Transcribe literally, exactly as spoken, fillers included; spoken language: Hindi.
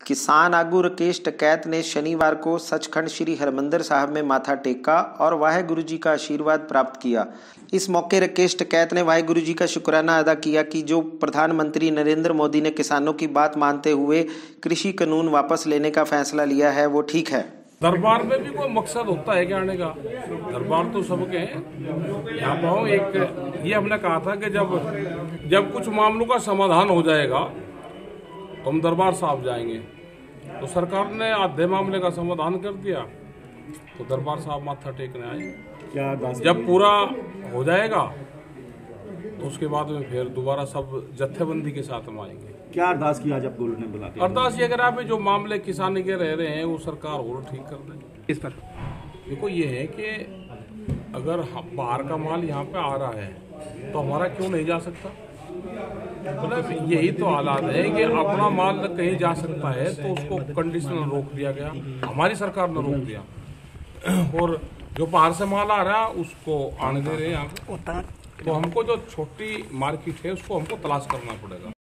किसान आगू राकेश टिकैत ने शनिवार को सचखंड श्री हरमंदिर साहिब में माथा टेका और वाहेगुरु जी का आशीर्वाद प्राप्त किया। इस मौके राकेश टिकैत ने वाहेगुरु जी का शुक्राना अदा किया कि जो प्रधानमंत्री नरेंद्र मोदी ने किसानों की बात मानते हुए कृषि कानून वापस लेने का फैसला लिया है वो ठीक है। दरबार में भी कोई मकसद होता है क्या आने का? दरबार तो सबके हैं। यहाँ पर एक ये हमने कहा था कि जब जब कुछ मामलों का समाधान हो जाएगा तो हम दरबार साहब जाएंगे। तो सरकार ने आधे मामले का समाधान कर दिया तो दरबार साहब माथा टेकने आए। क्या जब पूरा हो जाएगा तो उसके बाद में फिर दोबारा सब जत्थेबंदी के साथ हम आएंगे। क्या अरदास किया जब गोल्ड ने बुला दिया? अरदास ये करा पे जो मामले किसानी के रह रहे हैं वो सरकार और ठीक कर दे। इस पर देखो ये है कि अगर बाहर का माल यहाँ पे आ रहा है तो हमारा क्यों नहीं जा सकता? मतलब यही तो हालात है कि अपना माल कहीं जा सकता है तो उसको कंडीशनल रोक दिया गया, हमारी सरकार ने रोक दिया। और जो बाहर से माल आ रहा है उसको आने दे रहे हैं यहाँ पे। तो हमको जो छोटी मार्केट है उसको हमको तलाश करना पड़ेगा।